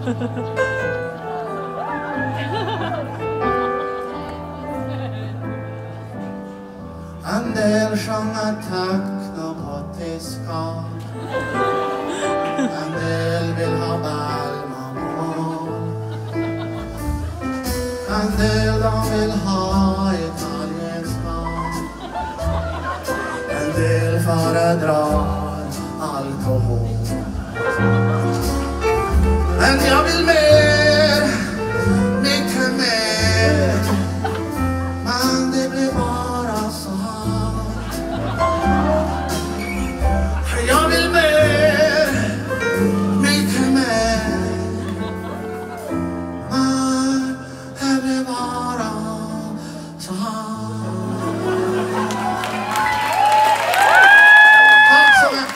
En del sjunger techno på tyska. En del vill ha Balmamål. En del de vill ha italienska. En del föredrar alkohol. Men jag vill mer, mycket mer. Men det blir bara så här. Jag vill mer, mycket mer. Men det blir bara så här. Tack så mycket.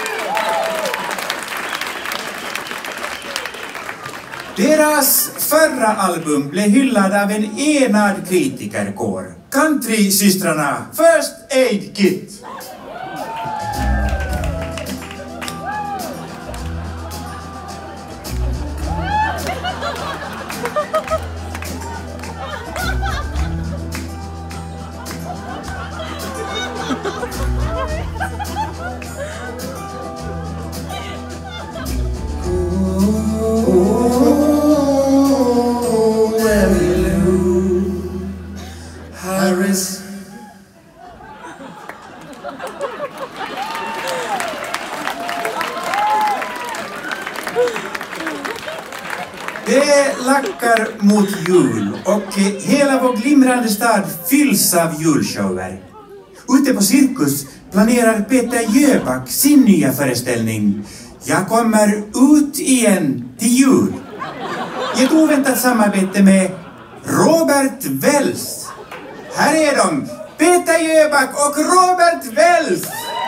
Deras förra album blev hyllad av en enad kritikerkår. Country-systrarna First Aid Kit. Harris. Det lackar mot jul och hela vår glimrande stad fylls av julshower. Ute på Cirkus planerar Peter Jöback sin nya föreställning Jag kommer ut igen till jul. I ett oväntat samarbete med Robert Wells. Här är de, Peter Jöback och Robert Wells!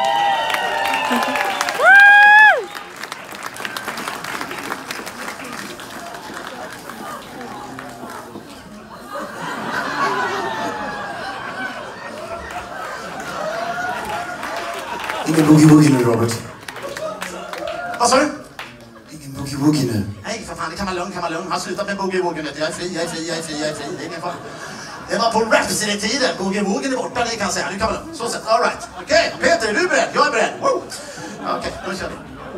Ingen boogie-woogie nu, Robert. Vad sa du? Ingen boogie-woogie nu. Nej, för fan, det kan man lugn. Han slutar med boogie-woogie. Jag är fri. Det är ingen fara. Det var på Rhapsody-tiden. Boogie-woogie är borta, det kan jag säga. Nu kan man lugn. Så sett, all right. Okej, Peter, är du beredd? Jag är beredd. Woo! Okej, då kör vi.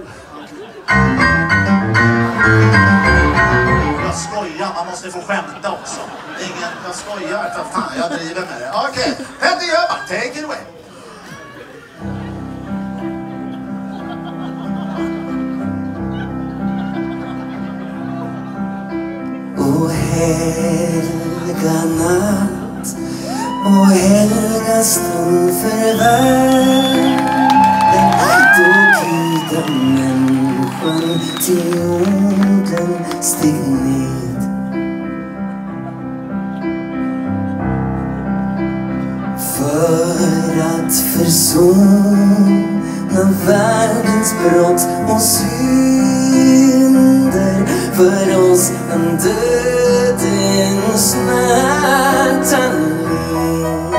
Jag skojar, man måste få skämta också. Jag skojar, för fan, jag driver med det. Okej, Peter Jöback, take it away. O helga natt, o helga stund för världen, då Gud människan till jorden steg ned. För att försona världens brott och synder, för oss en dödens smärta led.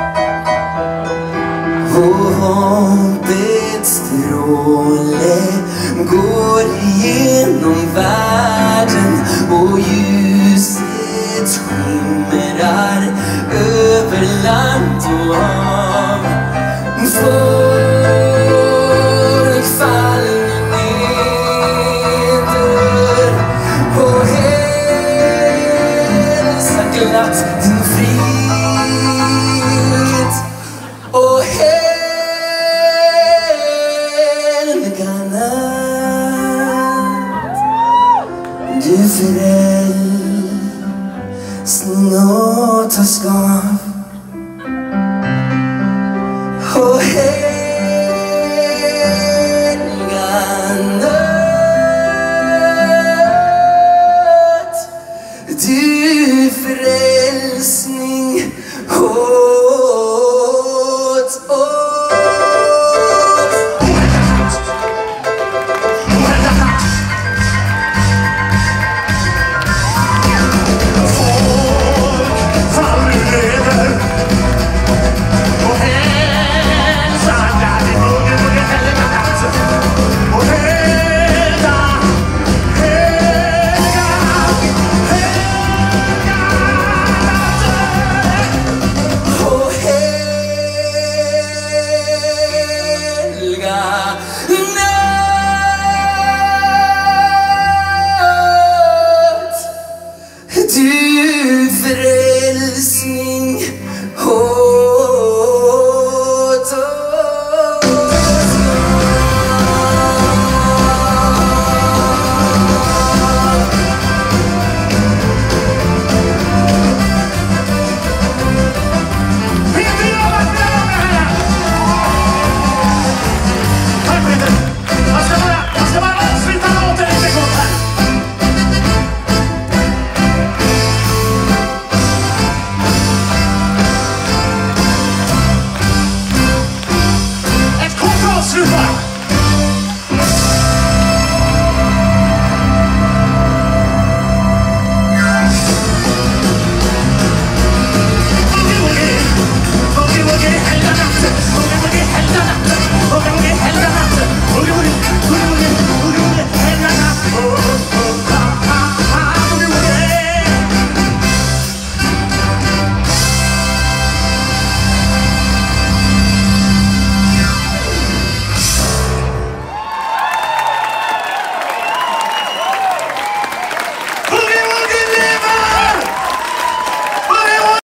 Och hoppets stråle går igenom världen och ljuset skimrar över land och hav. Folk faller neder och hälsar glatt din frihet. Och helga natt, du frälsning och ta skav.